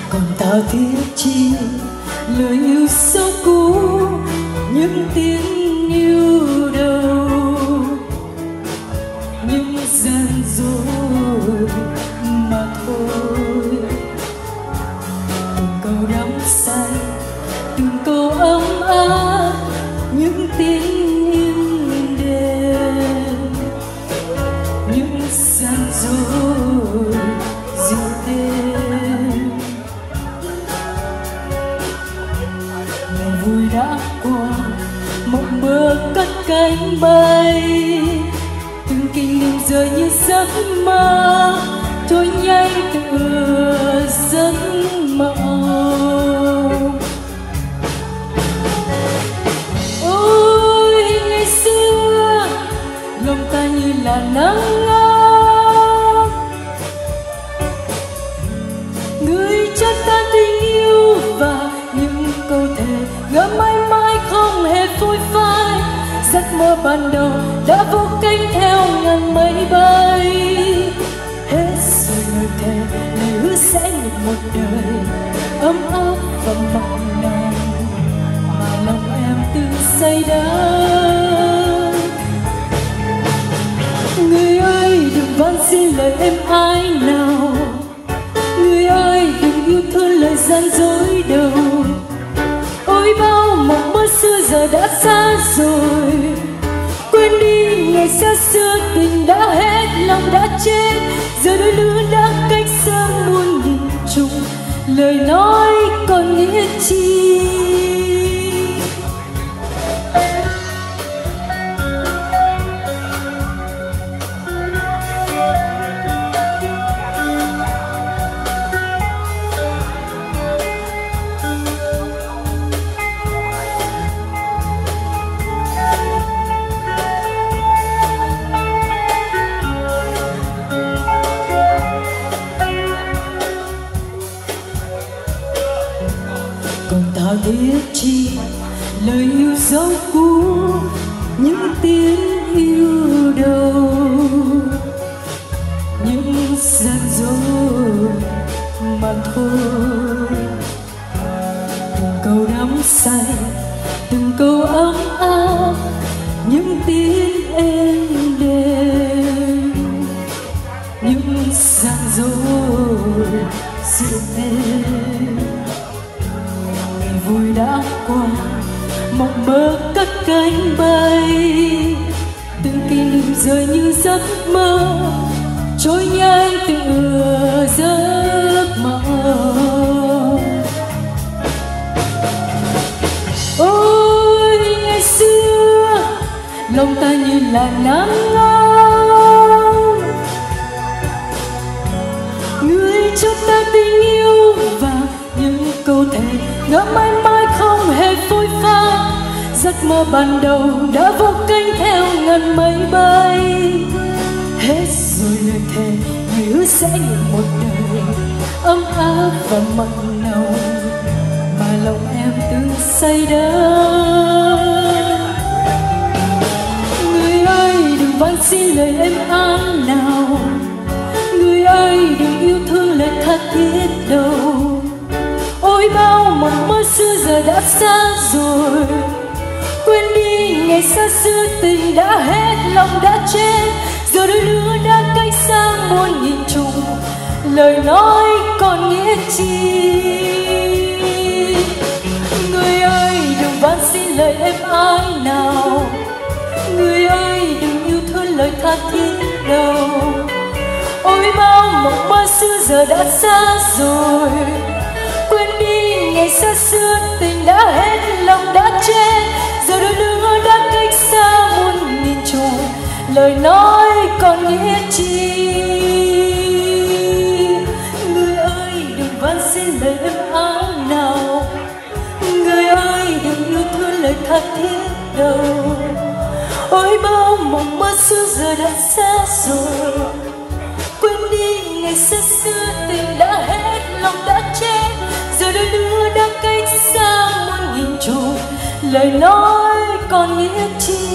còn thao thiết chi lời yêu sâu cũ, những tiếng yêu đầu, những gian dối mà thôi. Từng câu đắm say, từng câu ấm áp, những tiếng im đềm, những gian dối dịu êm. Ngày vui đã qua, mộng mơ cất cánh bay, từng kỷ niệm rơi như giấc mơ, trôi nhanh tựa giấc mộng. Ôi ngày xưa lòng ta như là nắng ấm, người cho ta tình yêu và những câu thề ngỡ mãi mãi không hề phôi phai. Giấc mơ ban đầu đã vô cánh theo ngàn mây bay, hết rồi lời thề lời hứa sẽ được một đời ấm áp và mộng nồng mà lòng em từng say đắm. Người ơi đừng van xin lời em ai nào, người ơi đừng yêu thương lời gian dối đầu. Ôi bao mộng mơ xưa giờ đã xa rồi, quên đi ngày xa xưa tình đã hết lòng đã chết. Giờ đôi lứa đã cách xa muôn nghìn trùng, lời nói còn nghĩa chi. Còn thao thiết chi lời yêu dấu cũ, những tiếng yêu đầu, những gian dối mà thôi. Từng câu đắm say, từng câu ấm áp, những tiếng êm đềm, những gian dối dịu êm. Vui đã qua, mộng mơ cất cánh bay, từng kỷ niệm rơi như giấc mơ, trôi nhanh tựa giấc mộng. Ôi ngày xưa lòng ta như là nắng ấm, người cho ta tình yêu và những câu thề ngỡ mãi mãi không hề phôi pha. Giấc mơ ban đầu đã vô cánh theo ngàn mây bay, hết rồi lời thề người hứa sẽ nhận một đời ấm áp và mặn nồng mà lòng em từng say đắm. Người ơi đừng van xin lời em an nào, người ơi đừng yêu thương lời tha thiết đâu. Ôi bao mộng mơ xưa giờ đã xa rồi, quên đi ngày xa xưa tình đã hết lòng đã chết. Giờ đôi lứa đã cách xa muôn nghìn trùng, lời nói còn nghĩa chi. Người ơi đừng van xin lời em ai nào, người ơi đừng yêu thương lời tha thiết đâu. Ôi bao mộng mơ xưa giờ đã xa rồi, quên đi ngày xa xưa tình đã hết lòng đã chết. Giờ đôi lứa đã cách xa muôn nghìn trùng, lời nói còn nghĩa chi. Người ơi đừng van xin lời em áng nào, người ơi đừng yêu thương lời tha thiết đâu. Ôi bao mộng mơ xưa giờ đã xa rồi, quên đi ngày xa xưa tình đã hết lòng đã chết. Giờ đôi lứa đã cách xa muôn nghìn trùng, lời nói còn nghĩa chi.